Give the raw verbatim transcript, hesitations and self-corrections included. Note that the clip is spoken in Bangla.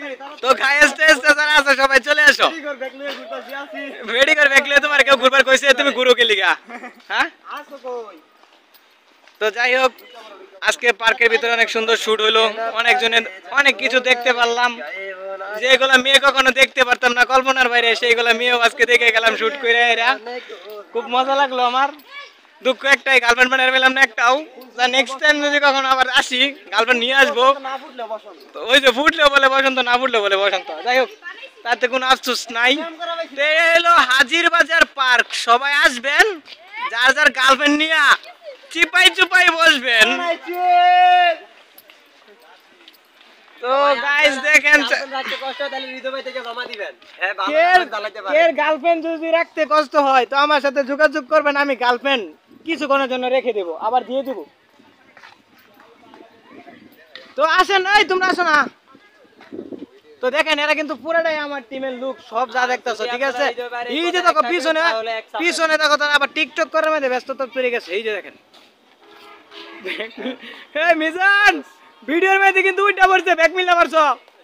তো গাইস টেস্টে যারা আছে সবাই চলে আসো রেডি করে ব্যাগ লিয়ে তোমার কেউ ঘুরবার কইছে তুমি ঘুরো কে লিগা হ্যাঁ আসো কই তো যাই হোক আজকে পার্কের ভিতরে অনেক সুন্দর শুট হলো অনেক জনের অনেক কিছু দেখতে পারলাম যেগুলো মেয়ে কখনো দেখতে পারতাম না কল্পনার বাইরে সেইগুলো মেয়েও আজকে দেখে গেলাম শুট করে এরা খুব মজা লাগলো আমার দুঃখ একটাই গার্লফ্রেন্ড বানাতে পেলাম না একটাও নেক্সট টাইম যদি কখনো আবার আসি গার্লফ্রেন্ড নিয়ে আসবো তো ওই যে ফুটলেও বলে বসন্ত না ফুটলেও বলে বসন্ত যাই হোক তাতে কোনো আফসোস নাই এলো হাজির বাজার পার্ক সবাই আসবেন যার যার গার্লফ্রেন্ড নিয়ে চিপাই চুপাই বসবেন তো গাইস দেখেন এর গার্লফ্রেন্ড যদি রাখতে কষ্ট হয় তো আমার সাথে যোগাযোগ করবেন আমি গার্লফ্রেন্ড কিছুক্ষণের জন্য রেখে দেব আবার দিয়ে দেব তো আসেন এই তোমরা আসো না তো দেখেন এরা কিন্তু পুরোটাই আমার টিমের লোক সব যা দেখতেছো ঠিক আছে এই যে দেখো পিছনে পিছনে দেখো তারা আবার টিকটক করার মধ্যে ব্যস্ততা পেরে গেছে এই যে দেখেন এই মিজান ভিডিওর মধ্যে কিন্তু উল্টা পড়ছে ব্যাক মিলা মারছো